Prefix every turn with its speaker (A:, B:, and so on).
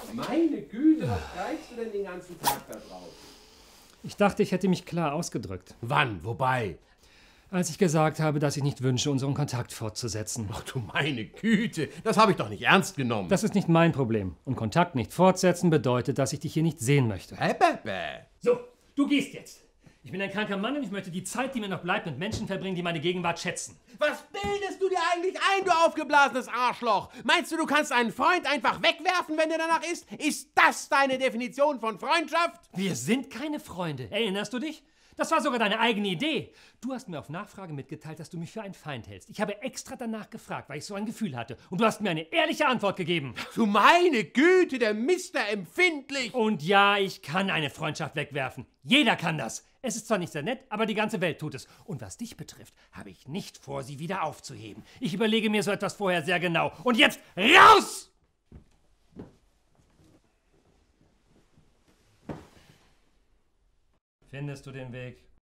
A: Meine Güte, was treibst du denn den ganzen Tag da draußen?
B: Ich dachte, ich hätte mich klar ausgedrückt.
A: Wann? Wobei?
B: Als ich gesagt habe, dass ich nicht wünsche, unseren Kontakt fortzusetzen.
A: Ach du meine Güte, das habe ich doch nicht ernst genommen.
B: Das ist nicht mein Problem. Und Kontakt nicht fortsetzen bedeutet, dass ich dich hier nicht sehen möchte.
C: So, du gehst jetzt. Ich bin ein kranker Mann und ich möchte die Zeit, die mir noch bleibt, mit Menschen verbringen, die meine Gegenwart schätzen.
A: Was bildest du dir eigentlich ein, du aufgeblasenes Arschloch? Meinst du, du kannst einen Freund einfach wegwerfen, wenn er danach ist? Ist das deine Definition von Freundschaft?
C: Wir sind keine Freunde. Erinnerst du dich? Das war sogar deine eigene Idee. Du hast mir auf Nachfrage mitgeteilt, dass du mich für einen Feind hältst. Ich habe extra danach gefragt, weil ich so ein Gefühl hatte. Und du hast mir eine ehrliche Antwort gegeben.
A: Du meine Güte, der Mister empfindlich.
C: Und ja, ich kann eine Freundschaft wegwerfen. Jeder kann das. Es ist zwar nicht sehr nett, aber die ganze Welt tut es. Und was dich betrifft, habe ich nicht vor, sie wieder aufzuheben. Ich überlege mir so etwas vorher sehr genau. Und jetzt raus!
B: Findest du den Weg?